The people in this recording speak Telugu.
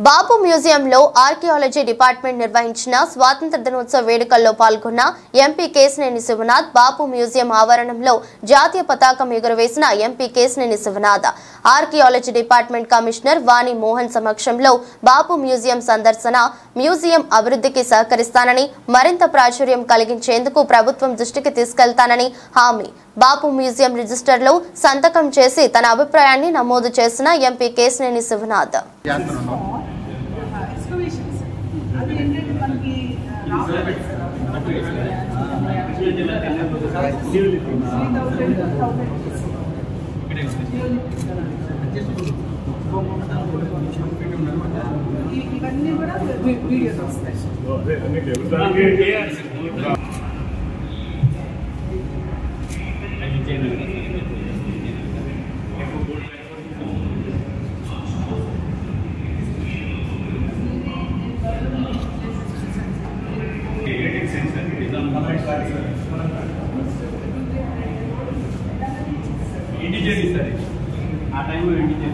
బాపు మ్యూజియంలో ఆర్కియాలజీ డిపార్ట్మెంట్ నిర్వహించిన స్వాతంత్ర దినోత్సవ వేడుకల్లో పాల్గొన్న ఎంపీ కేశినేని శివనాథ్ బాపు మ్యూజియం ఆవరణంలో జాతీయ పతాకం ఎగురవేసిన MP Kesineni Sivanath archaeology department commissioner Vani Mohan సమక్షంలో బాపు మ్యూజియం సందర్శన మ్యూజియం అభివృద్ధికి సహకరిస్తానని మరింత ప్రాచుర్యం కలిగించేందుకు ప్రభుత్వం దృష్టికి తీసుకెళ్తానని హామీ బాపు మ్యూజియం రిజిస్టర్లో సంతకం చేసి తన అభిప్రాయాన్ని నమోదు చేసిన ఎంపీ కేశినేని శివనాథ్ ఇవన్నీ కూడా వీడియోస్ వస్తాయి. ఇండిజెంట్ సార్ ఆ టైంలో ఇండిజెంట్